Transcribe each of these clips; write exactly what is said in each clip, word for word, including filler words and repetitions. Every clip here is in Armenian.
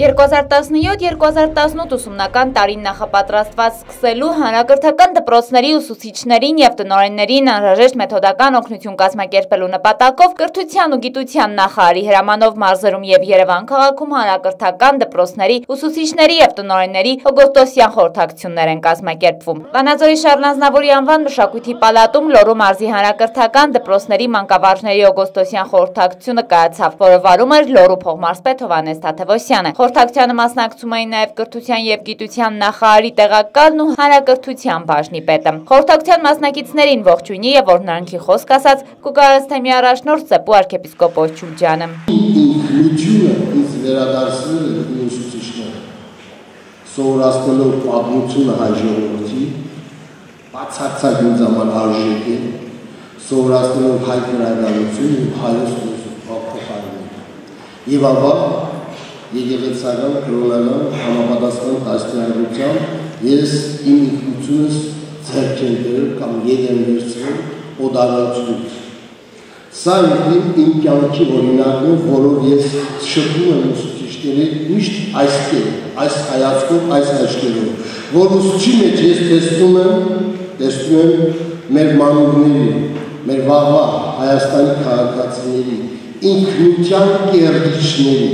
երկու հազար տասնյոթ երկու հազար տասնութ ուսումնական տարին նախապատրաստված սկսելու հանրակրթական դպրոցների ուսուցիչներին և տնօրեններին անհրաժեշտ մեթոդական օգնություն կազմակերպելու նպատակով կրթության ու գիտության նախարարի հրամանով մարզերում և Երևան քաղաքում հանրակրթական դպրոցների ուսուցիչների և տնօրենների օգոստոսյան խորհրդակցություններ են կազմակերպվում։ Վանաձորի Շարլ Ազնավուրի անվան մշակույթի պալատում Լոռու մարզի հանրակրթական դպրոցների մանկավարժների օգոստոսյան խորհրդակցությունը կայացավ, որը վարում էր Լոռու փոխմարզպետ Հովհաննես Թադևոսյանը։ Խորհրդակցությանը մասնակցում էին նաև կրթության և գիտության նախարարի տեղակալն ու հանրակրթության բաժնի պետը։ Խորհրդակցության մասնակիցներին ողջույնի և օրհնանքի խոսք ասաց Կուկարաց թեմի առաջնորդ Սեպու arczepiskopos Ջուրջյանը։ Ինքնությունը ինձ վերադարձնել է ուսուցիչները, սովորացնելով պատմությունը հայ ժողովրդի, բացարձակ ինձ համար արժեք է, սովորացնելով հայ գրականություն ու հայոց փոխարինել։ Եվ ապա եկեղեցական կրոնական համապատասխան դաստիարակությամբ ես իմ ինքնությունս ձեռք եմ բերել կամ ետ եմ վերցրել օդանացուց։ Սա իմ կյանքի օրինակն է, որով ես շփվում եմ ուսուցիչների միշտ այսպես, այս հայացքով, այս աչքերով, որ ուսուցչի մեջ ես տեսնում եմ, տեսնում եմ մեր մանուկների, մեր վաղվա Հայաստանի քաղաքացիների, ինքնության կերտիչների,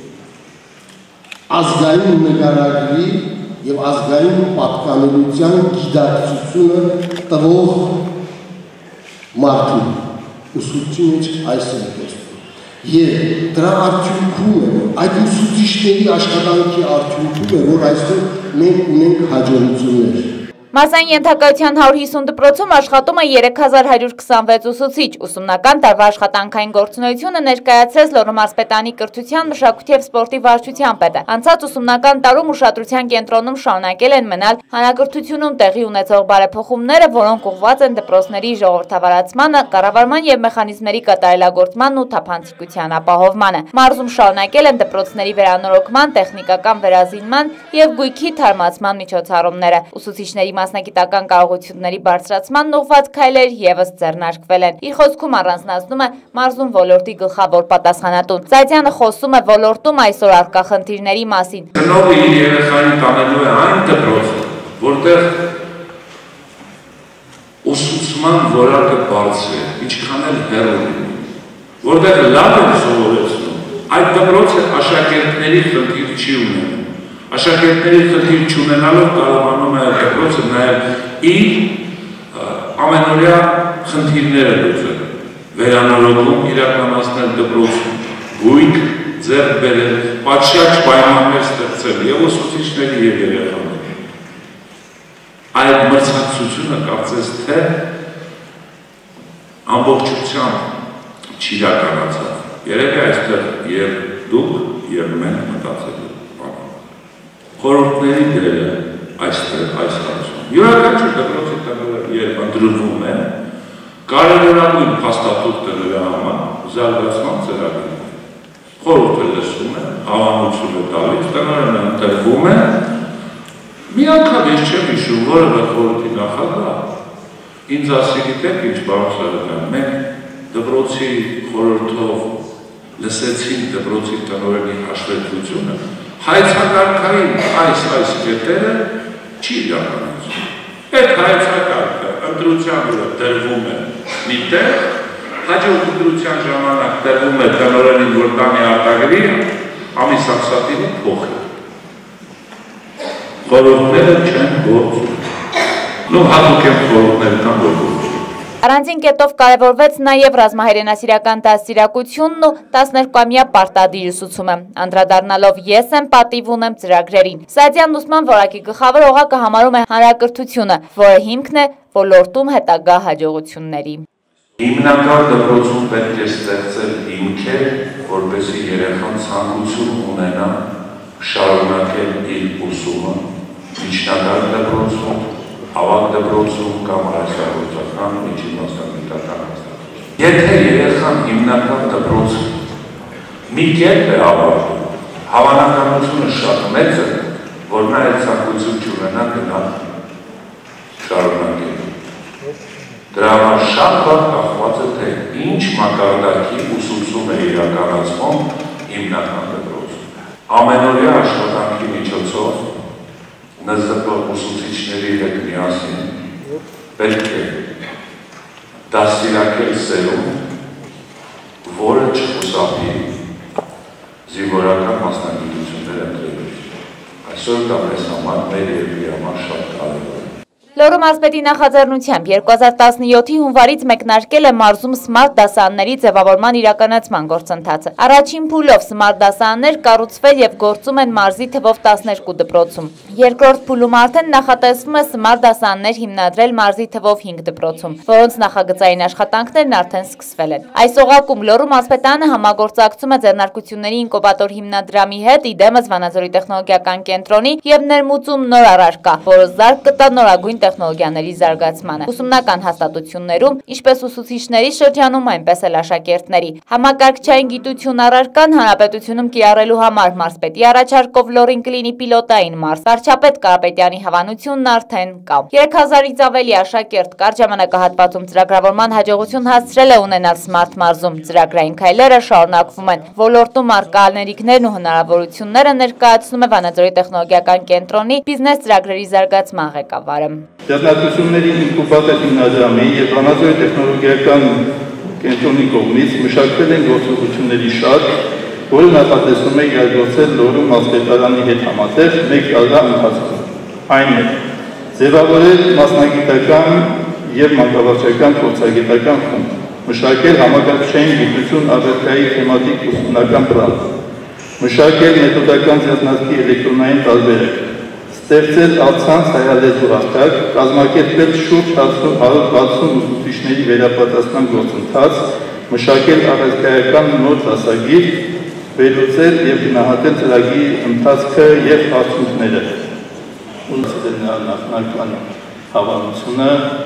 ազգային նկարագրի և ազգային պատկանելության գիտակցությունը տվող մարդու ուսուցչի մեջ այս են տեսնում։ Եվ դրա արդյունքում է, այդ ուսուցիչների աշխատանքի արդյունքում է, որ այսօր մենք ունենք հաջողություններ։ Մարզային ենթակայության հարյուր հիսուն դպրոցում աշխատում է երեք հազար հարյուր քսանվեց ուսուցիչ։ Ուսումնական տարվա աշխատանքային գործունեությունը ներկայացրեց Լոռու մարզպետանի կրթության, մշակույթի և սպորտի վարչության պետը։ Անցած ուսումնական տարում ուշադրության կենտրոնում շարունակել են մնալ հանրակրթությունում տեղի ունեցող բարեփոխումները, որոնք ուղղված են դպրոցների ժողովրդավարացմանը, կառավարման և մեխանիզմների կատարելագործմանն ու թափանցիկության ապահովմանը։ Մարզում շարունակել են դպրոցների վերանորոգման, տեխնիկական վերազինման և գույքի թարմացման միջոցառումները։ Ուսուցիչների մասնագիտական կարողությունների բարձրացմանն ուղղված քայլեր ևս ձեռնարկվել են։ Իր խոսքում առանձնացնում է մարզում ոլորտի գլխավոր պատասխանատուն։ Զայդյանը խոսում է ոլորտում այսօր առկա խնդիրների մասին։ Ծնողը իր երեխային տանելու է այն դպրոց, որտեղ ուսուցման որակը բարձր է, ինչքան էլ հեռու լինի, որտեղ լավ են սովորեցնում, այդ դպրոցը աշակերտների խնդիր չի ունենում։ Աշակերտների խնդիր չունենալով կարողանում է դպրոցը նաև իր ամենօրյա խնդիրները լուծել, վերանորոգում իրականացնել դպրոցում, գույք ձեռք բերել, պատշաճ պայմաններ ստեղծել եւ ուսուցիչների եւ երեխաների։ Այդ մրցակցությունը կարծես թե ամբողջությամբ չիրականացավ։ Երևի այստեղ եւ դուք եւ մենք մտածել խորհուրդների դերը այստեղ այս հարցում։ Յուրաքանչյուր դպրոցի տնօրեն երբ ընդրվում է, կարևորագույն փաստաթուղթը նրա համար զարգացման ծրագիրն է։ Խորհուրդը լսում է, հավանություն է տալիս, տնօրենը ընտրվում է։ Մի անգամ ես չեմ հիշում, որևէ խորհրդի նախագահ ինձ ասի, գիտեք ինչ, պարոն Սարոյան, մենք դպրոցի խորհրդով լսեցինք դպրոցի տնօրենի հաշվետվությունը, հայցակարգային այս այս կետերը չի իրականացում։ Այդ հայցակարգը ընտրության վրա դրվում է մի տեղ, հաջորդ ընտրության ժամանակ դրվում է տնօրենին, որ տանի արտագրի, ամիս ամսաթիվը փոխի։ Խորհուրդները չեն գործում։ Նու հատուկ են խորհուրդները կամ որ գործում։ Առանձին կետով կարևորվեց նաև ռազմահայրենասիրական դաստիարակությունն ու տասներկուամյա պարտադիր ուսուցումը։ Անդրադառնալով ես եմ պատիվ ունեմ ծրագրերին։ Զայդյանն ուսման որակի գլխավոր օղակը համարում է հանրակրթությունը, որը հիմքն է ոլորտում հետագա հաջողությունների։ Հիմնական դպրոցում պետք է ստեղծել հիմքեր, որպեսզի երեխան ցանկություն ունենա շարունակել իր ուսումը միջնակարգ դպրոցում, ավագ դպրոցում կամ հայրենասիրական միջին մասնագիտական հաստատությունում։ Եթե երեխան հիմնական դպրոցում մի կերպ է ավարտում, հավանականությունը շատ մեծ է, որ նա այդ ցանկություն չունենա գնալ շարունակել։ Դրա համար շատ բան կախված է, թե ինչ մակարդակի ուսուցում է իրականացվում հիմնական դպրոցում։ ամենօրյա աշխատանքի միջոցով նզդպող ուսուցիչների հետ միասին պետք է դաստիարակել սերուն, որը չխուսափի զինվորական մասնագիտություններ ընտրելու։ Այսօր դա մեզ համար մեր երկրի համար շատ կարևոր է։ Լոռու մարզպետի նախաձեռնությամբ երկու հազար տասնյոթի հունվարից մեկնարկել է մարզում սմարթ դասարանների ձևավորման իրականացման գործընթացը։ Առաջին փուլով սմարթ դասարաններ կառուցվել եւ գործում են մարզի թվով տասներկու դպրոցում։ Երկրորդ փուլում արդեն նախատեսվում է սմարթ դասարաններ հիմնադրել մարզի թվով հինգ դպրոցում, որոնց նախագծային աշխատանքներն արդեն սկսվել են։ Այս օղակում Լոռու մարզպետանը համագործակցում է ձեռնարկությունների ինկուբատոր հիմնադրամի հետ, իդեմս Վանաձորի տեխնոլոգիական կենտրոնի եւ ներմուծում նոր առարկա, որը զարկ կտա նորագույն տեխնոլոգիաների զարգացմանը։ Ուսումնական հաստատություններում, ինչպես ուսուցիչների շրջանում, այնպես էլ աշակերտների։ Համակարգչային գիտություն առարկան հանրապետությունում կիրառելու համար մարզպետի առաջարկով Լոռին կլինի պիլոտային մարզ։ Վարչապետ Կարապետյանի հավանությունն արդեն կա։ երեք հազարից ավելի աշակերտ կարճ ժամանակահատվածում ծրագրավորման հաջողություն հասցրել է ունենալ սմարթ մարզում։ Ծրագրային քայլերը շարունակվում են։ Ոլորտում առկա անելիքներն ու հնարավորությունները ներկայացնում է Վանաձորի տեխնոլոգիական կենտրոնի բիզնես ծրագրերի զարգացման ղեկավարը։ Ձեռնարկությունների ինկուբատոր հիմնադրամի եւ Վանաձորի տեխնոլոգիական կենտրոնի կողմից մշակվել են գործողությունների շատ, որը նախատեսվում է իրագործել Լոռու մարզպետարանի հետ համատեղ մեկ տարվա ընթացքում։ Այն է ձևավորել մասնագիտական եւ մանկավարժական փորձագիտական խումբ, մշակել համակարգչային գիտություն առարկայի թեմատիկ ուսումնական պլան, մշակել մեթոդական ձեռնարկի էլեկտրոնային տարբերակ, ստեղծել ացանց հայալեզու հարթակ, կազմակերպել շուրջ հարյուր վաթսուն ուսուցիչների վերապատրաստման գործընթաց, մշակել առարկայական նոր դասագիր, վերլուծել եւ գնահատել ծրագրի ընթացքը եւ արդյունքները։ Ունեցել նախնական հավանությունը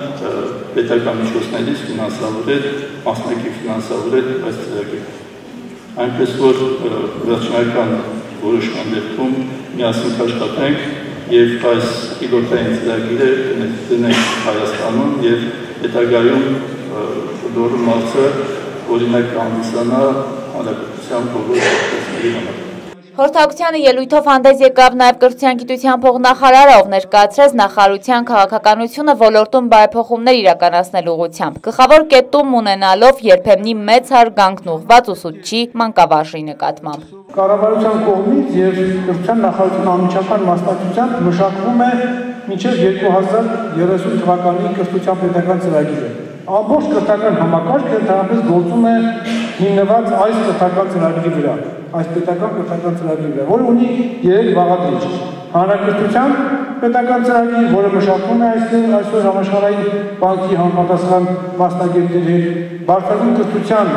պետական միջոցներից ֆինանսավորել, մասնակի ֆինանսավորել այս ծրագիրը։ Այնպես որ վերջնական որոշման դեպքում միասին աշխատենք եւ այս պիլոտային ծրագիրը կնետենք Հայաստանում եւ հետագայում Լոռու մարզը օրինակ կհանդիսանա հանրապետության բոլոր շրջանների համար։ Խորհրդակցությանը ելույթով հանդես եկավ նաև կրթության գիտության փոխնախարարը, ով ներկայացրեց նախարարության քաղաքականությունը ոլորտում բարեփոխումներ իրականացնելու ուղղությամբ, գլխավոր կետում ունենալով երբեմնի մեծ հարգանքն ուղղված ուսուցչի մանկավարժի նկատմամբ։ Կառավարության կողմից եւ կրթության նախարարության անմիջական մասնակցությամբ մշակվում է մինչև երկու հազար երեսուն թվականի կրթության պետական ծրագիրը։ Ամբողջ կրթական համակարգը ընդհանրապես գործում է հիմնված այս կրթական ծրագրի վրա, այս պետական կրթական ծրագրի վրա, որը ունի երեք բաղադրիչ։ Հանրակրթության պետական ծրագիր, որը մշակվում է այստեղ այսօր համաշխարհային բանկի համապատասխան մասնագետների հետ, բարձրագույն կրթության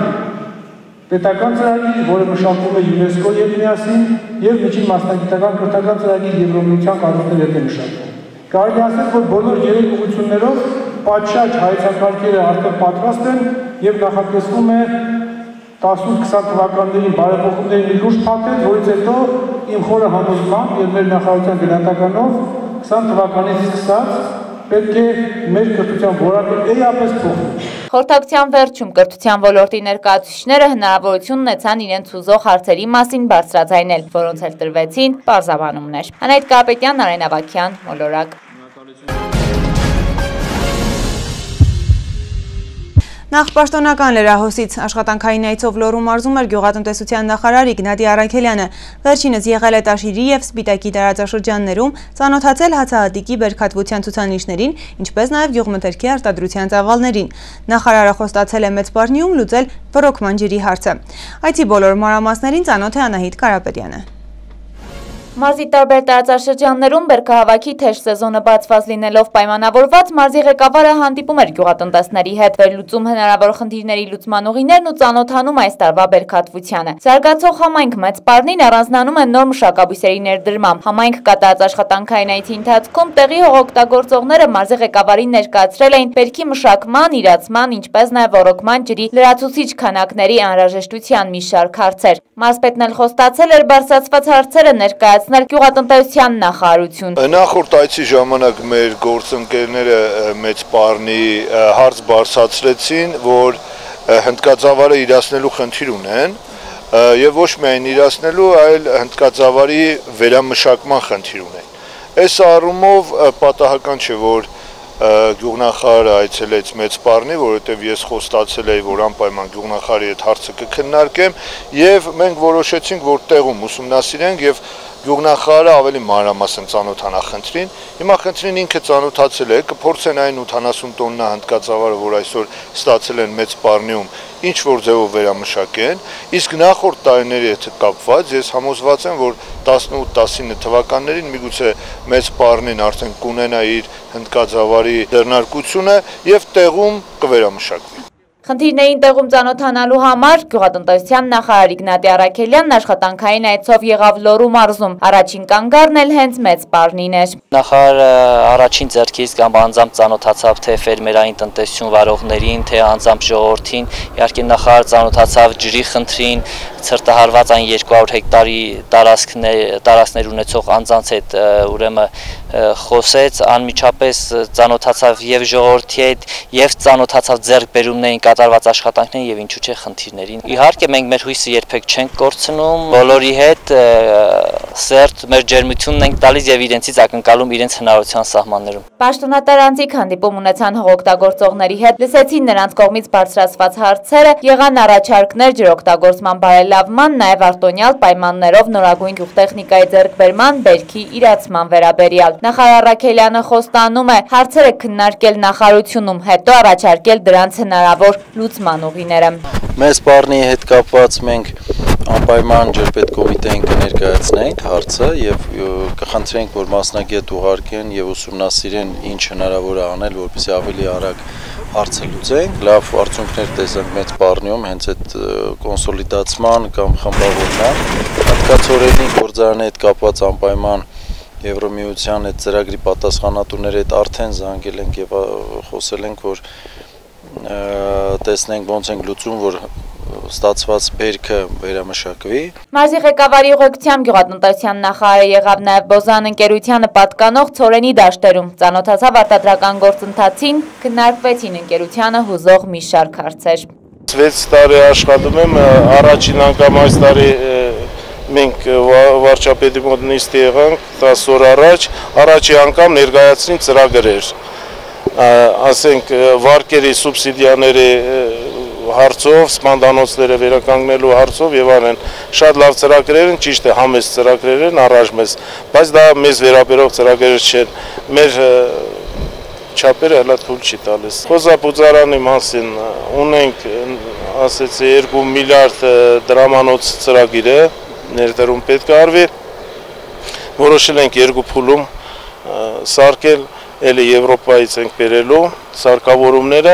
պետական ծրագիր, որը մշակվում է ՅՈՒՆԵՍԿՕ-ի հետ միասին, եւ միջին մասնագիտական կրթական ծրագիր Եվրոմիության կառույցների հետ է մշակվում։ Կարելի ասել, որ բոլոր երեք ուղղություններով պատշաճ հայեցակարգերը արդեն պատրաստ են եւ նախատեսվում է տասնութ-քսան թվականներին բարեփոխումների լուրջ փաթեթ, որից հետո իմ խորը համոզմամբ եւ մեր նախարարության գնահատականով քսան թվականից սկսած պետք է մեր կրթության որակը էապես փոխվի։ Խորհրդակցության վերջում կրթության ոլորտի ներկայացուցիչները հնարավորություն ունեցան իրենց ուզող հարցերի մասին բարձրաձայնել, որոնց էլ տրվեցին պարզաբանումներ։ Անահիտ Կարապետյան, Նարեն Ավագյան, Մոլորակ։ Նախ պաշտոնական լրահոսից աշխատանքային այցով Լոռու մարզում էր գյուղատնտեսության նախարար Իգնատի Առաքելյանը։ Վերջինս եղել է Տաշիրի եւ Սպիտակի տարածաշրջաններում, ծանոթացել հացահատիկի բերքատվության ցուցանիշներին, ինչպես նաեւ գյուղմթերքի արտադրության ծավալներին։ Նախարարը խոստացել է Մեծ Պարնիում լուծել ռոռոկման ջրի հարցը։ Այցի բոլոր մանրամասներին ծանոթ է Անահիտ Կարապետյանը։ Մարզի տարբեր տարածաշրջաններում բերքահավաքի թեժ սեզոնը բացված լինելով պայմանավորված, մարզի ղեկավարը հանդիպում էր գյուղատնտեսների հետ, վերլուծում հնարավոր խնդիրների լուծման ուղիներն ու ծանոթանում այս տարվա բերքատվությանը։ Զարգացող համայնք Մեծ Պարնին առանձնանում է նոր մշակաբույսերի ներդրմամբ։ Համայնք կատարած աշխատանքային այցի ընթացքում տեղի հողօգտագործողները մարզի ղեկավարին ներկայացրել էին բերքի մշակման, իրացման, ինչպես նաև ռոռոկման ջրի լրացուցիչ քանակների անհրաժեշտության մի շարք հարցեր։ Մարզպետն էլ խոստացել էր բարձրացված հարցերը ներկայացնել գյուղատնտեսության նախարարություն։ Նախորդ այցի ժամանակ մեր գործընկերները Մեծ Պարնի հարց բարձրացրեցին, որ հնդկածավալը իրացնելու խնդիր ունեն, եւ ոչ միայն իրացնելու, այլ հնդկածավալի վերամշակման խնդիր ունեն։ Այս առումով պատահական չէ, որ գյուղնախարարը այցելեց Մեծ Պարնի, որովհետև ես խոստացել էի, որ անպայման գյուղնախարարի հետ հարցը կքննարկեմ, եւ մենք որոշեցինք, որ տեղում ուսումնասիրենք եւ գյուղնախարարը ավելի մանրամասն ծանոթանա խնդրին։ Հիմա խնդրին ինքը ծանոթացել է, կփորձեն այն ութանասուն տոննա հնդկածավալը, որ այսօր ստացել են Մեծ Պարնիում, ինչ որ ձևով վերամշակեն, իսկ նախորդ տարիների հետ կապված ես համոզված եմ, որ տասնութ տասինը թվականներին միգուցե Մեծ Պարնին արդեն կունենա իր հնդկածավալի ձեռնարկությունը եւ տեղում կվերամշակվի։ Խնդիրներին տեղում ծանոթանալու համար գյուղատնտեսության նախարար Իգնատի Առաքելյանն աշխատանքային այցով եղավ Լոռու մարզում, առաջին կանգառն էլ հենց Մեծ Պարնին էր։ Նախարարը առաջին ձեռքից կամ անձամբ ծանոթացավ թե ֆերմերային տնտեսություն վարողներին, թե անձամբ ժողովրդին, իհարկե նախարարը ծանոթացավ ջրի խնդրին, ցրտահարված այն երկու հարյուր հեկտարի տարածքներ տարածքներ ունեցող անձանց հետ ուրեմն խոսեց, անմիջապես ծանոթացավ եւ ժողովրդի հետ եւ ծանոթացավ ձեռքբերումներին կատարված աշխատանքներին եւ ինչու՞ չէ խնդիրներին։ Իհարկե մենք մեր հույսը երբեք չենք կորցնում, բոլորի հետ սերտ մեր ջերմությունն ենք տալիս եւ իրենցից ակնկալում իրենց հնարավորության սահմաններում։ Պաշտոնատարանցիկ հանդիպում ունեցան հողօգտագործողների հետ, լսեցին նրանց կողմից բարձրացված հարցերը, եղան առաջարկներ ջրօգտագործման բարելավման, նաեւ արտոնյալ պայմաններով նորագույն գյուղտեխնիկայի ձեռքբերման, բերքի իրացման վերաբերյալ։ Նախարար Առաքելյանը խոստանում է հարցերը քննարկել նախարարությունում, հետո առաջարկել դրանց հնարավոր լուծման ուղիները։ Մեծ Պարնի հետ կապված մենք անպայման ջրպետկոմիտեին կներկայացնենք հարցը եւ կխնդրենք, որ մասնագետ ուղարկեն եւ ուսումնասիրեն ինչ հնարավոր է անել, որպեսզի ավելի արագ հարցը լուծենք։ Լավ արդյունքներ տեսանք Մեծ Պարնիում հենց այդ կոնսոլիդացման կամ խմբավորման, հատկացորենի գործարանի հետ կապված անպայման Եվրոմիության այդ ծրագրի պատասխանատուների հետ արդեն զանգել ենք եւ խոսել ենք, որ տեսնենք ոնց ենք լուծում, որ ստացված բերքը վերամշակվի։ Մարզի ղեկավարի ուղեկցությամբ գյուղատնտեսության նախարարը եղավ նաև Բոզան ընկերությանը պատկանող ցորենի դաշտերում, ծանոթացավ արտադրական գործընթացին, քննարկվեցին ընկերությանը հուզող մի շարք հարցեր։ վեց տարի աշխատում եմ, առաջին անգամ այս տարի մենք վարչապետի մոտ նիստ եղանք տասը օր առաջ, առաջի անգամ ներկայացնենք ծրագրեր, ասենք վարկերի սուբսիդիաների հարցով, սպանդանոցները վերականգնելու հարցով եւ այլն, շատ լավ ծրագրեր են, ճիշտ է, համեստ ծրագրեր են, առայժմ մեզ, բայց դա մեզ վերաբերող ծրագրեր չեն, մեր չափերը հələ թույլ չի տալիս։ Խոզապուծարանի մասին ունենք, ասեցի, երկու միլիարդ դրամանոց ծրագիր է, ներդրում պետք է արվի, որոշել ենք երկու փուլում սարքել, էլի Եվրոպայից ենք բերելու սարքավորումները,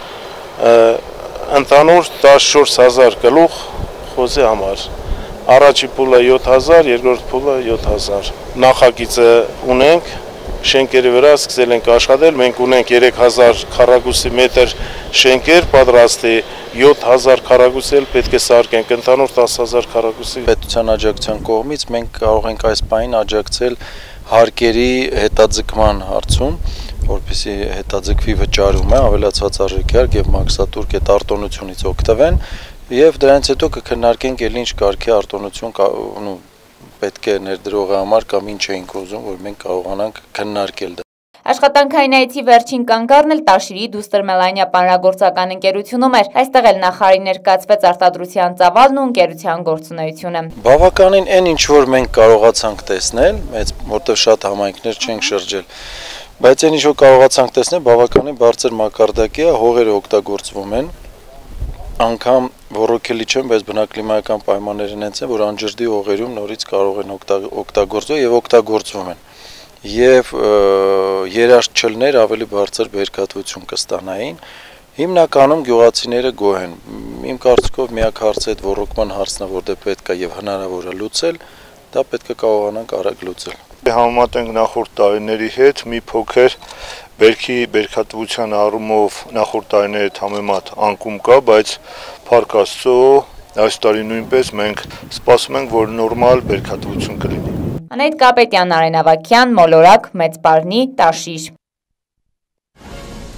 ընդհանուր տասնչորս հազար գլուխ խոզի համար, առաջի փուլը յոթ հազար, երկրորդ փուլը յոթ հազար, նախագիծը ունենք, շենքերի վրա սկսել ենք աշխատել, մենք ունենք երեք հազար քառակուսի մետր շենքեր պատրաստի, յոթ հազար քառակուսի էլ պետք է սարքենք, ընդհանուր տասը հազար քառակուսի։ Պետության աջակցության կողմից մենք կարող ենք այս պահին աջակցել հարկերի հետաձգման հարցում, որպեսզի հետաձգվի վճարումը, ավելացված արժեքի հարկ եւ մաքսատուրք այդ արտոնությունից օգտվեն եւ դրանից հետո կքննարկենք ել ինչ կարգի արտոնություն ու պետք է ներդրողի համար կամ ինչ էինք ուզում, որ մենք կարողանանք քննարկել դա։ Աշխատանքային այցի վերջին կանգառն էլ Տաշիրի Դուստր Մելանիա պանրագործական ընկերությունում էր, այստեղ էլ նախարարի ներկայացվեց արտադրության ծավալն ու ընկերության գործունեությունը։ Բավականին այն ինչ որ մենք կարողացանք տեսնել, մեծ որտեղ շատ համայնքներ չենք շրջել, բայց այն ինչ որ կարողացանք տեսնել, բավականին բարձր մակարդակի է, հողերը օգտագործվում են, անգամ ռոռոքելի չեն, բայց բնակլիմայական պայմաններն հենց են, որ անջրդի հողերում նորից կարող են օգտագործվել եւ օգտագործվում են։ Եվ երաշտչելներ ավելի բարձր բերքատվություն կստանային։ Հիմնականում գյուղացիները գոհ են։ Իմ կարծիքով միակ հարցը այդ ռոռոկման հարցն է, որտեղ պետք է եւ հնարավոր է լուծել, դա պետք է կարողանանք արագ լուծել։ Համեմատենք նախորդ տարիների հետ մի փոքր բերքի բերքատվության առումով նախորդ տարիների հետ համեմատ անկում կա, բայց փառք Աստծո այս տարի նույնպես մենք սպասում ենք, որ նորմալ բերքատվություն կլինի։ Անահիտ Կապետյան, Արեն Ավագյան, Մոլորակ, Մեծ Պարնի, Տաշիր։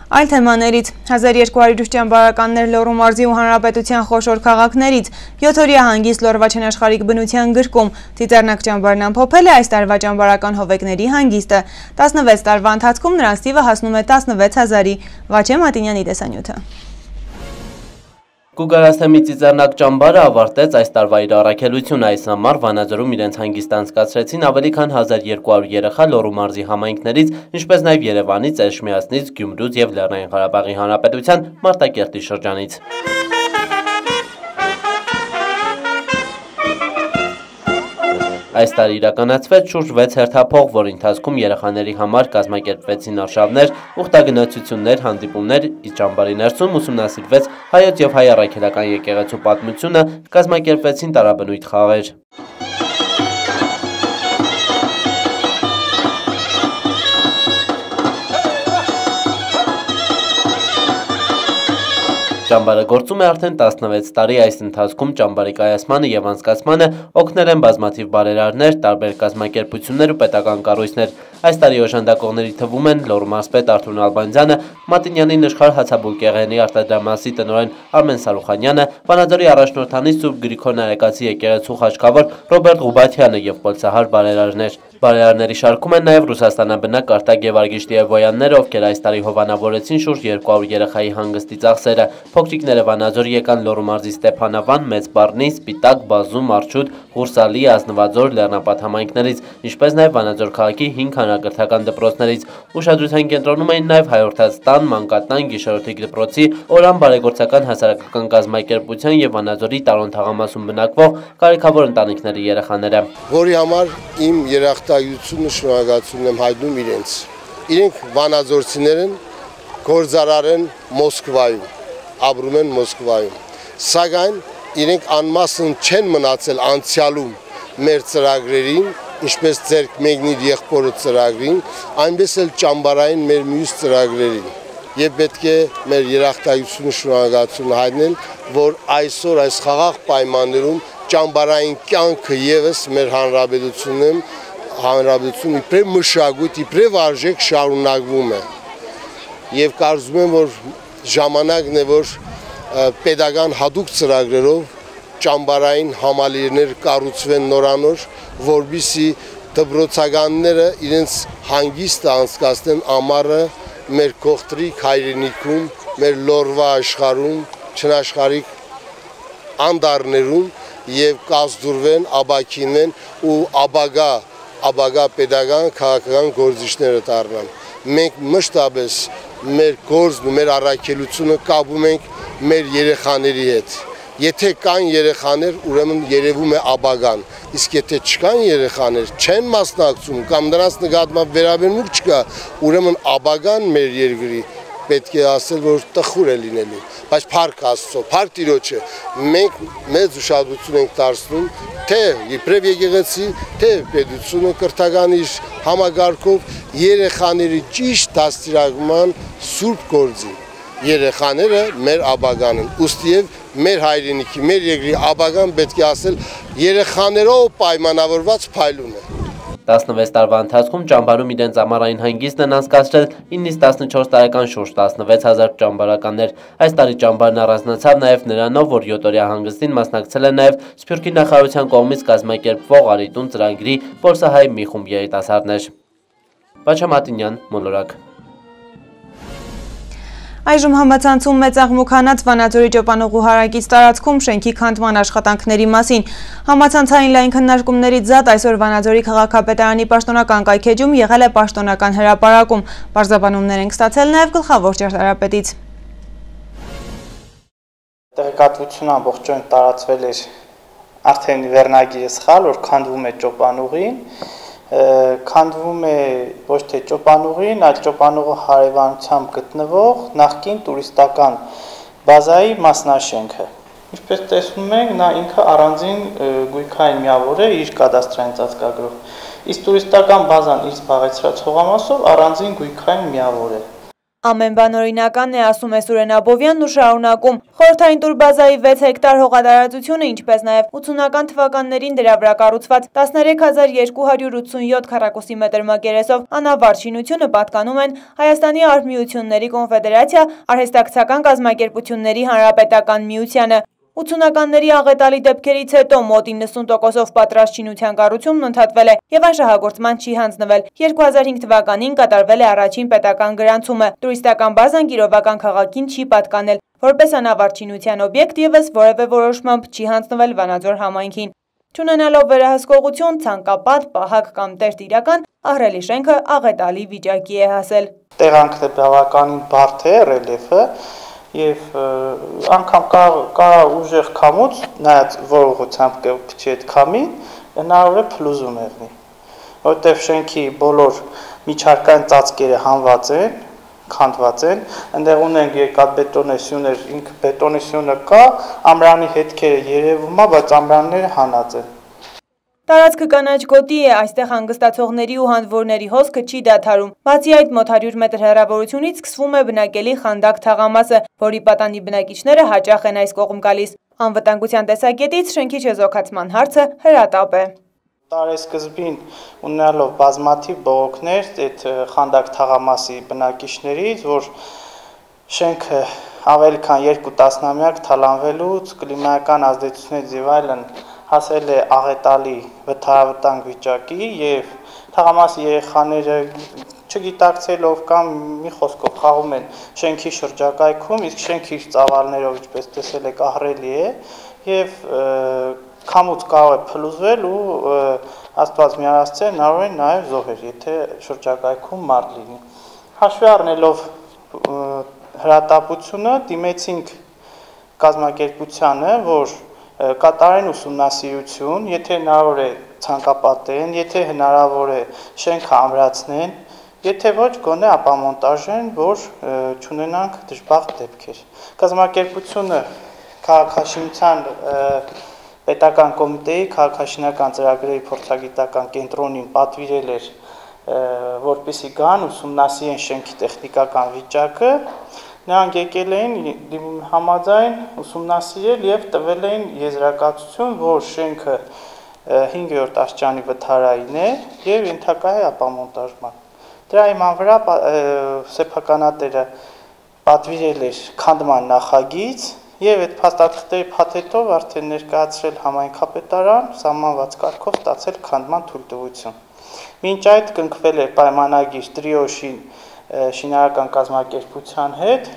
Այլ թեմաներից հազար երկու հարյուր ճամբարականներ Լոռու մարզի ու հանրապետության խոշոր քաղաքներից յոթ օրյա հանգիստ Լոռվա չենաշխարհիկ բնության գրկում Ծիծեռնակ ճամբարն ամփոփել է այս տարվա ճամբարական հովեկների հանգիստը։ տասնվեց տարվա ընթացքում նրանց թիվը հասնում է տասնվեց հազարի։ Վաչե Մատինյանի տեսանյութը։ Կուգարասթեմի Ծիծեռնակ ճամբարը ավարտեց այս տարվա իր առաքելությունը, այս համար Վանաձորում իրենց հանգիստը անցկացրեցին ավելի քան հազար երկու հարյուր երեխա Լոռու մարզի համայնքներից, ինչպես նաև Երևանից, Էրշմիածնից, Գյումրուց և Լեռնային Ղարաբաղի Հանրապետության Մարտակերտի շրջանից։ Այս տարի իրականացվեց շուրջ վեց հերթափող, որի ընթացքում երեխաների համար կազմակերպվեցին արշավներ, ուխտագնացություններ, հանդիպումներ, իսկ ճամբարի ներսում ուսումնասիրվեց հայոց և հայ առաքելական եկեղեցու պատմությունը, կազմակերպվեցին տարաբնույթ խաղեր։ Ճամբարը գործում է արդեն տասնվեց տարի, այս ընթացքում ճամբարի կայացմանը և անցկացմանը օգնել են բազմաթիվ բարերարներ, տարբեր կազմակերպություններ ու պետական կառույցներ։ Այս տարի օժանդակողների թվում են Լոռու մարզպետ Արթուր Նալբանդյանը, Մատինյանի Նշխար հացաբուլկեղենի արտադրամասի տնօրեն Արմեն Սարուխանյանը, Վանաձորի առաջնորդանի Սուրբ Գրիգոր Նարեկացի եկեղեցու խաչքավոր Ռոբերտ Ղուբաթյանը և պոլսահար բարերարներ։ Բարերարների շարքում են նաև Ռուսաստանաբնակ Արտակ Գևարգիշտի Էվոյանները, ովքեր այս տարի հովանավորեցին շուրջ երկու հարյուր երեխայի հանգստի ծախսերը։ Փոքրիկները Վանաձոր եկան Լոռու մարզի Ստեփանավան, Մեծ Պառնի, Սպիտակ, Բազում, Արջուտ, Ղուրսալի, Ազնվաձոր, Լեռնապատ համայնքներից, ինչպես նաև Վանաձոր քաղաքի հինգ հանրակրթական դպրոցներից։ Ուշադրության կենտրոնում էին նաև Հայորդաց տան, Մանկատան, Գիշերօրթիկ դպրոցի, Օրան բարեգործական հասարակական կազմակերպության և Վանաձորի Տարոն թաղամասում բնակվող կարիքավոր ընտանիքների երեխաները։ Որի համար իմ երախտագիտությունը շնորհակալություն եմ հայտնում իրենց։ Իրենք վանաձորցիներ են, գործարար են Մոսկվայում, ապրում են Մոսկվայում։ Սակայն իրենք անմասն չեն մնացել անցյալում մեր ծրագրերին, ինչպես ձերք մեկնիր եղբորը ծրագրին, այնպես էլ ճամբարային մեր մյուս ծրագրերին։ Եվ պետք է մեր երախտագիտությունը շնորհակալություն հայտնել, որ այսօր այս խաղաղ պայմաններում ճամբարային կյանքը ևս մեր հանրապետությունում հանրապետություն իբրև մշակույթ, իբրև արժեք շարունակվում է։ Եվ կարծում եմ, որ ժամանակն է, որ պետական հատուկ ծրագրերով ճամբարային համալիրներ կառուցվեն նորանոր, որպեսզի դպրոցականները իրենց հանգիստը անցկացնեն ամառը մեր կողտրիկ հայրենիքում, մեր Լոռվա աշխարհում, չնաշխարհիկ անդառներում եւ կազդուրվեն, աբակինեն ու աբագա, աբագա պետական քաղաքական գործիչները դառնան։ Մենք մշտապես մեր գործն ու մեր առաքելությունը կապում ենք մեր երեխաների հետ։ Եթե կան երեխաներ, ուրեմն երևում է աբագան, իսկ եթե չկան երեխաներ, չեն մասնակցում կամ նրանց նկատմամբ վերաբերմունք չկա, ուրեմն աբագան մեր երկրի պետք է ասել, որ տխուր է լինելու, բայց փառք Աստծո, փառք Տիրոջը, մենք մեծ ուշադրություն ենք դարձնում, թե իբրև եկեղեցի, թե պետությունը կրթական իր համագարկով երեխաների ճիշտ դաստիարակման սուրբ գործին։ Երեխաները մեր աբագան են, ուստիև մեր հայրենիքի, մեր երկրի աբագան պետք է ասել երեխաներով պայմանավորված փայլուն է։ տասնվեց տարվա ընթացքում ճամբարում իրենց ամառային հանգիստն են անցկացրել իննից տասնչորս տարեկան շուրջ տասնվեց հազար ճամբարականներ։ Այս տարի ճամբարն առանձնացավ նաև նրանով, որ յոթ օրյա հանգստին մասնակցել են նաև Սփյուռքի նախարարության կողմից կազմակերպվող Արիտուն ծրագրի պոլսահայ մի խումբ երիտասարդներ։ Վաչե Մատինյան, Մոլորակ։ Այժմ համացանցում մեծ աղմուկ հանած Վանաձորի ճոպանուղու հարակից տարածքում շենքի քանդման աշխատանքների մասին։ Համացանցային լայն քննարկումներից զատ այսօր Վանաձորի քաղաքապետարանի պաշտոնական կայքեջում եղել է պաշտոնական հրապարակում։ Պարզաբանումներ ենք ստացել նաև գլխավոր ճարտարապետից։ Տեղեկատվություն ամբողջովին տարածվել էր արդեն վերնագիրը սխալ, որ քանդվում է ճոպանուղին։ Քանդվում է ոչ թե ճոպանուղին, այլ ճոպանուղու հարևանությամբ գտնվող նախկին տուրիստական բազայի մասնաշենքը։ Ինչպես տեսնում ենք, նա ինքը առանձին գույքային միավոր է իր կադաստրային ծածկագրով։ Իսկ տուրիստական բազան իր զբաղեցրած հողամասով առանձին գույքային միավոր է։ Ամեն բան օրինական է, ասում է Սուրեն Աբովյանն ու շարունակում. Խորհրդային տուրբազայի վեց հեկտար հողատարածությունը, ինչպես նաև ութսունական թվականներին դրա վրա կառուցված տասներեք հազար երկու հարյուր ութսունյոթ քառակուսի մետր մակերեսով անավարտ շինությունը պատկանում են Հայաստանի արհմիությունների կոնֆեդերացիա արհեստակցական կազմակերպությունների հանրապետական միությանը։ ութսունականների աղետալի դեպքերից հետո մոտ իննսուն տոկոսով պատրաստ շինության կառուցումն ընդհատվել է եւ այն շահագործման չի հանձնվել։ երկու հազար հինգ թվականին կատարվել է առաջին պետական գրանցումը։ Տուրիստական բազան Կիրովական քաղաքին չի պատկանել։ Որպես անավարտ շինության օբյեկտ եւս որևէ որոշմամբ չի հանձնվել Վանաձոր համայնքին։ Չունենալով վերահսկողություն, ցանկապատ, պահակ կամ տերտ իրական, ահռելի շենքը աղետալի վիճակի է հասել։ Տեղանքն է բավականին բարդ է, ռելիեֆը Եվ անգամ կա ուժեղ քամուց, նայած որողությամբ կպչի այդ քամին, հնարավոր է փլուզում եղնի, որտեղ շենքի բոլոր միջարկային ծածկերը հանված են, քանդված են, այնտեղ ունենք երկաթբետոնե սյուներ, ինքը բետոնե սյունը կա, ամրանի հետքերը երևում է, բայց ամրանները հանած են։ Տարածքը կանաչ գոտի է, այստեղ հանգստացողների ու հանվորների հոսքը չի դադարում։ Բացի այդ մոտ հարյուր մետր հեռավորությունից սկսվում է բնակելի խանդակ թաղամասը, որի պատանի բնակիչները հաճախ են այս կողմ գալիս։ Անվտանգության տեսակետից շենքի չեզոքացման հարցը հրատապ է։ Տարեսկզբին ունենալով բազմաթիվ բողոքներ այդ խանդակ թաղամասի բնակիչներից, որ շենքը ավելի քան երկու տասնամյակ թալանվելուց, կլիմայական ազդեցություններից եւ այլն հասել է աղետալի վթարավտանգ վիճակի եւ թաղամասի երեխաները չգիտակցելով կամ մի խոսքով խաղում են շենքի շրջակայքում, իսկ շենքի ծավալներով, ինչպես տեսել եք, ահռելի է եւ քամուց կարող է փլուզվել ու Աստված միասցե հնարավոր է նաեւ զոհեր, եթե շրջակայքում մարդ լինի։ Հաշվի առնելով հրատապությունը դիմեցինք կազմակերպությանը, որ կատարեն ուսումնասիրություն, եթե հնարավոր է ցանկապատեն, եթե հնարավոր է շենքը ամրացնեն, եթե ոչ գոնե ապամոնտաժեն, որ չունենանք դժբախտ դեպքեր։ Կազմակերպությունը քաղաքաշինության պետական կոմիտեի քաղաքաշինական ծրագրերի փորձագիտական կենտրոնին պատվիրել էր, որպեսզի գան ուսումնասիրեն շենքի տեխնիկական վիճակը, նրանք եկել էին համաձայն ուսումնասիրել եւ տվել էին եզրակացություն, որ շենքը հինգերորդ աստիճանի վթարային է եւ ենթակա է ապամոնտաժման։ Դրա հիման վրա սեփականատերը պատվիրել էր քանդման նախագիծ եւ այդ փաստաթղթերի փաթեթով արդեն ներկայացրել համայնքապետարան, սահմանված կարգով ստացել քանդման թույլտվություն։ Մինչ այդ կնքվել է պայմանագիր Տրիոշին շինարարական կազմակերպության հետ,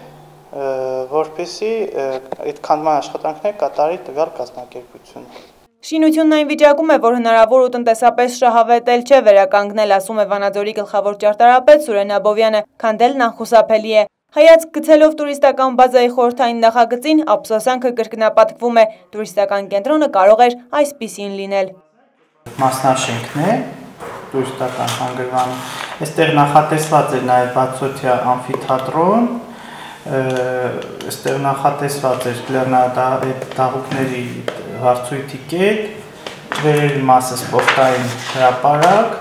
որպեսզի այդ քանդման աշխատանքները կատարի տվյալ կազմակերպությունը։ Շինությունն այն վիճակում է, որ հնարավոր ու տնտեսապես շահավետել չէ վերականգնել, ասում է Վանաձորի գլխավոր ճարտարապետ Սուրեն Աբովյանը, քանդելն անխուսափելի է։ Հայացք գցելով տուրիստական բազայի խորհրդային նախագծին, ափսոսանքը կրկնապատկվում է, տուրիստական կենտրոնը կարող էր այսպիսին լինել։ Մասնաշենքն է, տուրիստական հանգրվանը, այստեղ նախատեսված է նաև բացօթյա ամֆիթատրոն, այստեղ նախատեսված էր լեռնադահուկների հարցույթի կետ, վերևի մասը սպորտային հրապարակ,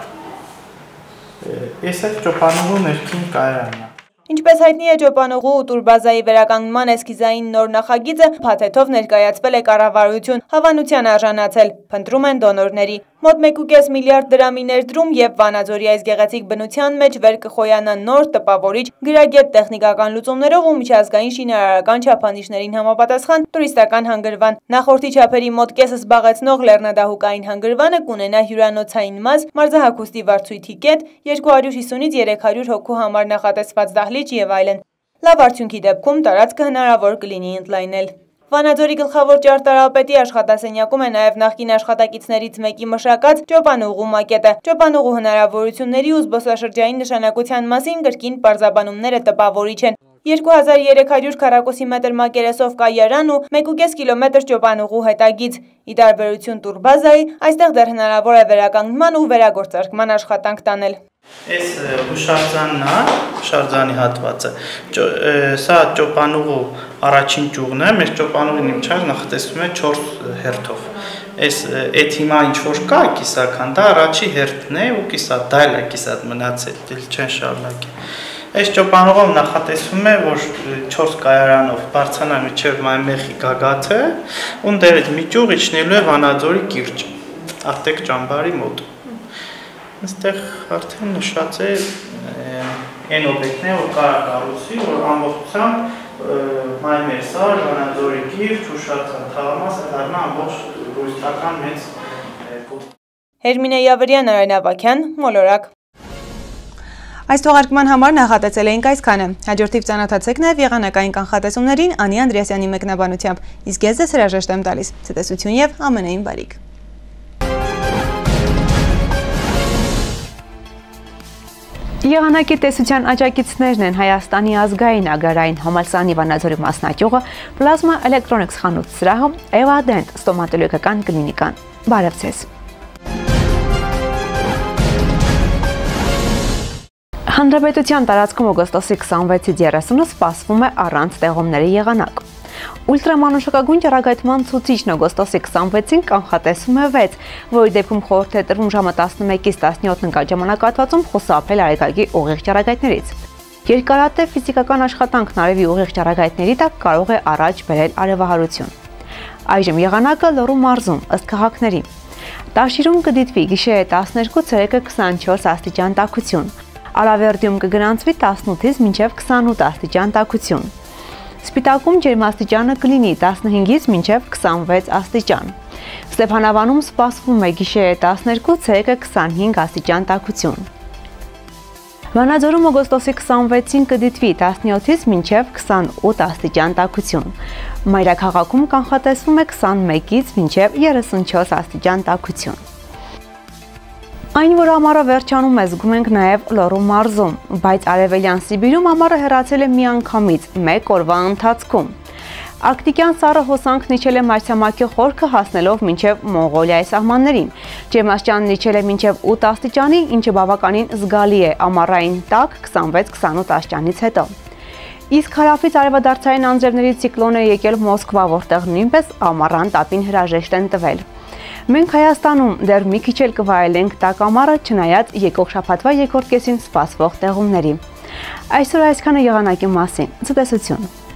այս այդ ճոպանուղու ներքին կայարանն է։ Ինչպես հայտնի է, ճոպանուղու ու տուրբազայի վերականգնման էսքիզային նոր նախագիծը փաթեթով ներկայացվել է կառավարություն, հավանության արժանացել, փնտրում են դոնորների։ Մոտ մեկ ու կես միլիարդ դրամի ներդրում եւ Վանաձորի այս գեղեցիկ բնության մեջ վեր կխոյանա նոր տպավորիչ գրագետ տեխնիկական լուծումներով ու միջազգային շինարարական չափանիշներին համապատասխան տուրիստական հանգրվան։ Նախորդի չափերի մոտ կեսը զբաղեցնող լեռնադահուկային հանգրվանը կունենա հյուրանոցային մաս, մարզահագուստի վարձույթի կետ, երկու հարյուր հիսունից երեք հարյուր հոգու համար նախատեսված դահլիճ եւ այլն։ Լավ արդյունքի դեպքում տարածքը հնարավոր կլինի ընդլայնել։ Վանաձորի գլխավոր ճարտարապետի աշխատասենյակում է նաև նախկին աշխատակիցներից մեկի մշակած ճոպանուղու մակետը։ Ճոպանուղու հնարավորությունների ու զբոսաշրջային նշանակության մասին կրկին պարզաբանումները տպավորիչ են։ երկու հազար երեք հարյուր քառակուսի մետր մակերեսով կայարան ու մեկ ու կես կիլոմետր ճոպանուղու հետագիծ։ Ի տարբերություն տուրբազայի, այստեղ դեռ հնարավոր է վերականգնման ու վերագործարկման աշխատանք տանել։ Այս հուշարձանն է, շարձանի հատվածը, սա ճոպանուղու առաջին ճյուղն է, մեր ճոպանուղին իմչար նախատեսվում է չորս հերթով։ Այս այդ հիմա ինչ որ կա կիսական, դա առաջի հերթն է ու կիսա, դա էլ է կիսատ մնացել, դիլ չեն շարունակի։ Այս ճոպանուղով նախատեսվում է, որ չորս կայարանով բարձրանա մինչև Մայմեխի գագաթը, ուն դերից միջուղ իջնելու է Վանաձորի կիրճը, Արտեկ ճամբարի մոտ։ Այստեղ արդեն նշած է այն օբյեկտները, որ կարա կառուցի, որ ամբողջությամբ Մայմեր սար, Վանաձորի կիրճ, Շուշացան թաղամասը դառնա ամբողջ տուրիստական մեծ կոթ։ Հերմինե Յավրյան, Արայն Ավագյան, Մոլորակ։ Այս թողարկման համար նախատեսել էինք այսքանը։ Հաջորդիվ ծանոթացեք նաև եղանակային կանխատեսումներին Անի Անդրեասյանի մեկնաբանությամբ, իսկ ես ձեզ հրաժեշտ եմ տալիս։ Ցտեսություն եւ ամենայն բարիք։ Եղանակի տեսության աջակիցներն են Հայաստանի ազգային ագրարային համալսարանի Վանաձորի մասնաճյուղը, Պլազմա էլեկտրոնիկս խանութ սրահը, Էվադենտ ստոմատոլոգիական կլինիկան։ Բարև ձեզ։ Հանրապետության տարածքում օգոստոսի քսանվեցից երեսունը սպասվում է առանց տեղումների եղանակ։ Ուլտրամանուշակագույն ճառագայթման ցուցիչն օգոստոսի քսանվեցին կանխատեսում է վեց, որի դեպքում խորհուրդ է տրվում ժամը տասնմեկից տասնյոթ ընկած ժամանակահատվածում խուսափել արեգակի ուղիղ ճառագայթներից։ Երկարատև ֆիզիկական աշխատանքն արևի ուղիղ ճառագայթների տակ կարող է առաջ բերել արևահարություն։ Այժմ եղանակը Լոռու մարզում ըստ քաղաքների։ Տաշիրում կդիտվի գիշերը տասներկու, ցերեկը քսանչորս աստիճան տաքություն։ Արավերդիում կգրանցվի տասնութից մինչև քսանութ աստիճան տաքություն։ Սպիտակում ջերմաստիճանը կլինի տասնհինգից մինչև քսանվեց աստիճան։ Ստեփանավանում սպասվում է գիշերը տասներկու, ցերեկը քսանհինգ աստիճան տաքություն։ Վանաձորում օգոստոսի քսանվեցին կդիտվի տասնյոթից մինչև քսանութ աստիճան տաքություն։ Մայրաքաղաքում կանխատեսվում է քսանմեկից մինչև երեսունչորս աստիճան տաքություն։ Այն, որ ամառը վերջանում է, զգում ենք նաև Լոռու մարզում, բայց Արևելյան Սիբիրում ամառը հեռացել է միանգամից, մեկ օրվա ընթացքում։ Արկտիկյան սառը հոսանքն իջել է մայրցամաքի խորքը հասնելով մինչև Մոնղոլիայի սահմաններին։ Ջերմաստիճանն իջել է մինչև ութ աստիճանի, ինչը բավականին զգալի է ամառային տաք քսանվեց քսանութ աստիճանից հետո։ Իսկ հարավից արևադարձային անձրևների ցիկլոն է եկել Մոսկվա, որտեղ նույնպես ամառան տապին հրաժեշտ են տվել։ Մենք Հայաստանում դեռ մի քիչ էլ կվայելենք տաք ամառը, չնայած եկող շաբաթվա երկրորդ կեսին սպասվող տեղումների։ Այսօր այսքանը եղանակի մասին։ Ցտեսություն։